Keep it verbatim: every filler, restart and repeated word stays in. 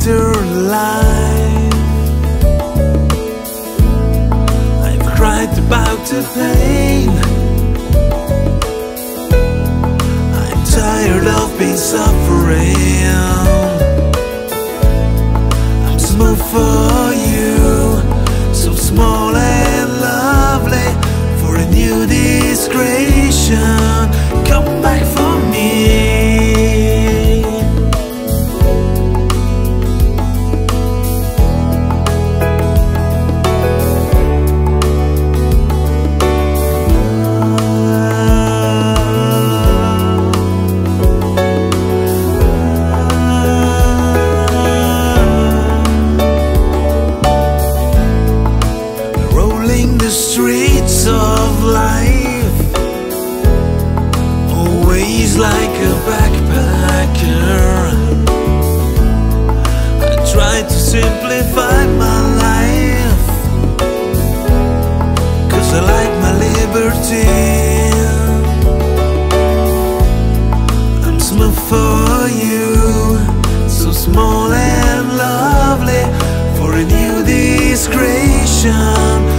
afterlife. I've cried about the pain. I'm tired of being suffering. I'm smooth for you, so small and lovely, for a new discretion. Come back for me. The streets of life, always like a backpacker. I try to simplify my life, 'cause I like my liberty. I'm smooth for you, so small and lovely, for a new discretion.